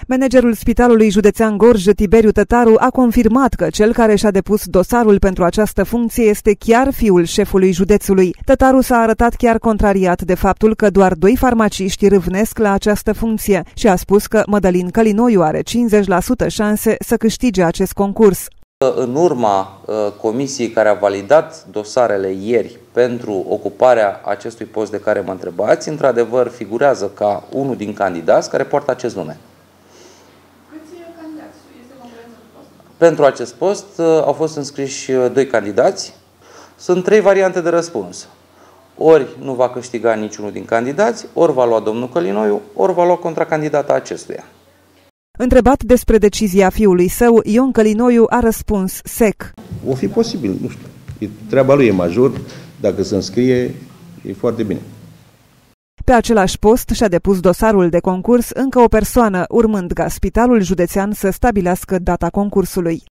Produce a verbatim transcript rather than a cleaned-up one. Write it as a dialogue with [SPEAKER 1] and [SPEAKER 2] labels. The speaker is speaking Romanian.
[SPEAKER 1] Managerul Spitalului Județean Gorj, Tiberiu Tătaru, a confirmat că cel care și-a depus dosarul pentru această funcție este chiar fiul șefului județului. Tătaru s-a arătat chiar contrariat de faptul că doar doi farmaciști râvnesc la această funcție și a spus că Mădălin Călinoiu are cincizeci la sută șanse să câștige acest concurs.
[SPEAKER 2] În urma comisiei care a validat dosarele ieri pentru ocuparea acestui post de care mă întrebați, într-adevăr figurează ca unul din candidați care poartă acest nume. Pentru acest post au fost înscriși doi candidați. Sunt trei variante de răspuns. Ori nu va câștiga niciunul din candidați, ori va lua domnul Călinoiu, ori va lua contracandidata acestuia.
[SPEAKER 1] Întrebat despre decizia fiului său, Ion Călinoiu a răspuns sec.
[SPEAKER 3] O fi posibil, nu știu. E, treaba lui e major, dacă se înscrie, e foarte bine.
[SPEAKER 1] Pe același post și-a depus dosarul de concurs încă o persoană, urmând ca Spitalul Județean să stabilească data concursului.